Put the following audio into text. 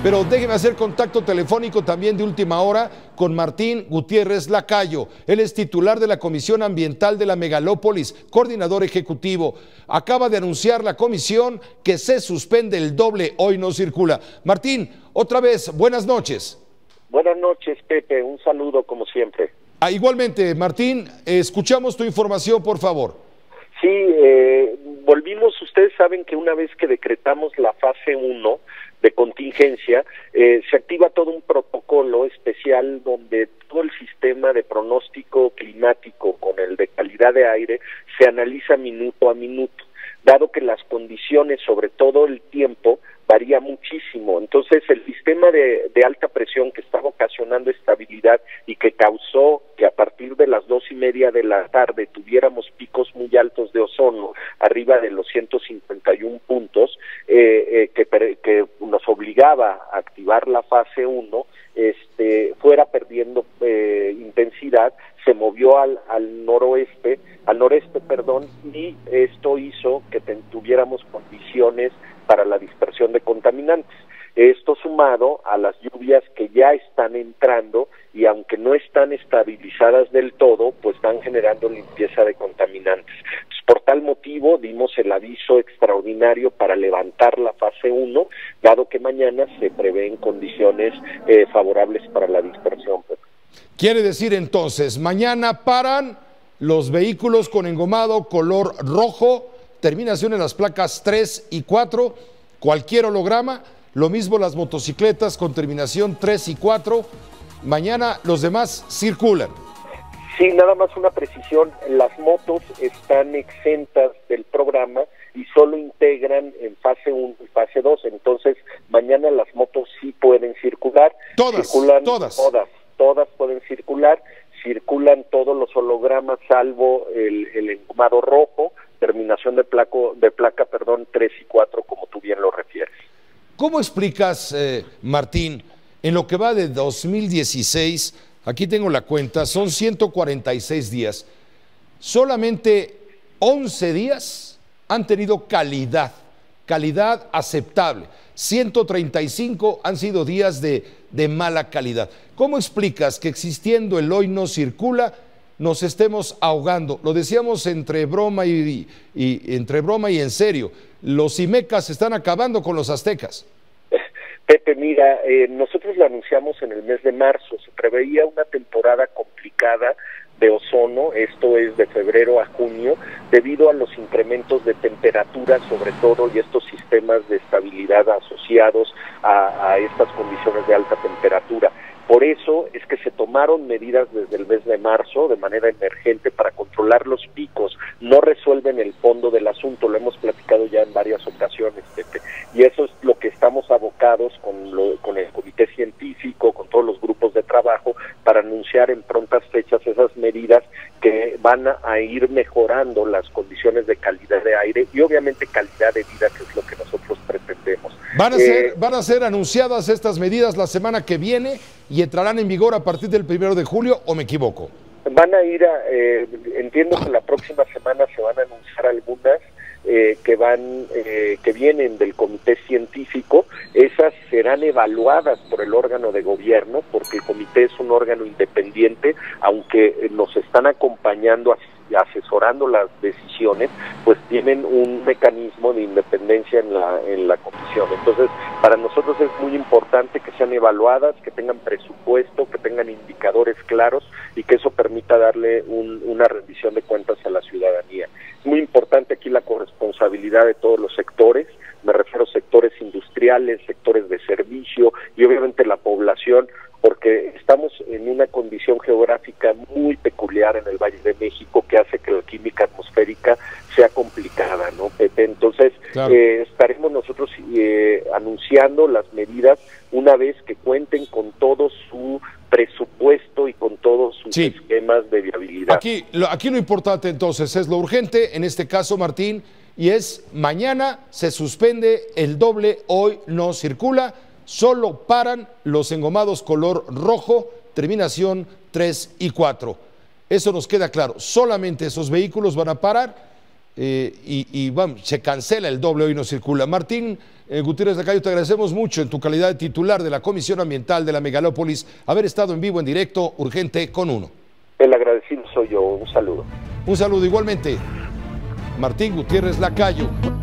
Pero déjeme hacer contacto telefónico también de última hora con Martín Gutiérrez Lacayo. Él es titular de la Comisión Ambiental de la Megalópolis, coordinador ejecutivo. Acaba de anunciar la comisión que se suspende el doble Hoy No Circula. Martín, otra vez, buenas noches. Buenas noches, Pepe. Un saludo como siempre. Igualmente, Martín, escuchamos tu información, por favor. Sí, volvimos. Ustedes saben que una vez que decretamos la fase 1 de contingencia, se activa todo un protocolo especial donde todo el sistema de pronóstico climático con el de calidad de aire se analiza minuto a minuto, dado que las condiciones, sobre todo el tiempo, varía muchísimo. Entonces el sistema de alta presión que estaba ocasionando estabilidad y que causó que a partir de las 2:30 de la tarde tuviéramos picos muy altos de ozono, arriba de los 151 puntos, que nos obligaba a activar la fase 1, fuera perdiendo intensidad, se movió al noreste, y esto hizo que tuviéramos condiciones para la dispersión de contaminantes. Esto sumado a las lluvias que ya están entrando y aunque no están estabilizadas del todo, pues están generando limpieza de contaminantes. Pues por tal motivo dimos el aviso extraordinario para levantar la fase 1, dado que mañana se prevén condiciones favorables para la dispersión. Quiere decir entonces, mañana paran los vehículos con engomado color rojo, terminación en las placas 3 y 4, cualquier holograma, lo mismo las motocicletas con terminación 3 y 4, mañana los demás circulan. Sí, nada más una precisión, las motos están exentas del programa y solo integran en fase 1 y fase 2, entonces mañana las motos sí pueden circular. Todas Pueden circular, circulan todos los hologramas salvo el engomado rojo, terminación de placa 3 y 4, como tú bien lo refieres. ¿Cómo explicas, Martín, en lo que va de 2016, aquí tengo la cuenta, son 146 días, solamente 11 días han tenido calidad aceptable, 135 han sido días de mala calidad? ¿Cómo explicas que existiendo el Hoy No Circula nos estemos ahogando? Lo decíamos entre broma y en serio. Los IMECAS están acabando con los aztecas. Pepe, mira, nosotros lo anunciamos en el mes de marzo. Se preveía una temporada complicada de ozono, esto es de febrero a junio, debido a los incrementos de temperatura sobre todo y estos sistemas de estabilidad asociados a estas condiciones de alta temperatura. Por eso es que se tomaron medidas desde el mes de marzo de manera emergente para controlar los picos. No resuelven el fondo del asunto, lo hemos platicado ya en varias ocasiones, Pepe. Y eso es lo que estamos abocados con el comité científico, con todos los grupos de trabajo, para anunciar en prontas fechas esas medidas que van a ir mejorando las condiciones de calidad de aire y obviamente calidad de vida, que es lo que nosotros pretendemos. ¿Van a ser anunciadas estas medidas la semana que viene y entrarán en vigor a partir del 1 de julio, o me equivoco? Van a ir entiendo que la próxima semana se van a anunciar algunas que vienen del comité científico. Esas serán evaluadas por el órgano de gobierno, porque el comité es un órgano independiente, aunque nos están acompañando, asesorando las decisiones, pues tienen un mecanismo de independencia en la comisión. Entonces, para nosotros es muy importante que sean evaluadas, que tengan presupuesto, que tengan indicadores claros y que eso permita darle una rendición de cuentas a la ciudadanía. Es muy importante aquí la corresponsabilidad de todos los sectores, me refiero a sectores industriales, sectores de servicio y obviamente la población, porque estamos en una condición geográfica muy peculiar en el Valle de México que hace que la química atmosférica sea complicada, ¿no, Pepe? Entonces, claro, estaremos nosotros anunciando las medidas una vez que cuenten con todo su presupuesto y con todos sus esquemas de viabilidad. Aquí lo importante entonces es lo urgente, en este caso, Martín, y es mañana se suspende el doble Hoy No Circula. Solo paran los engomados color rojo, terminación 3 y 4. Eso nos queda claro. Solamente esos vehículos van a parar y vamos, se cancela el doble, hoy no circula. Martín Gutiérrez Lacayo, te agradecemos mucho en tu calidad de titular de la Comisión Ambiental de la Megalópolis haber estado en vivo, en directo, urgente con uno. El agradecido soy yo. Un saludo. Un saludo igualmente. Martín Gutiérrez Lacayo.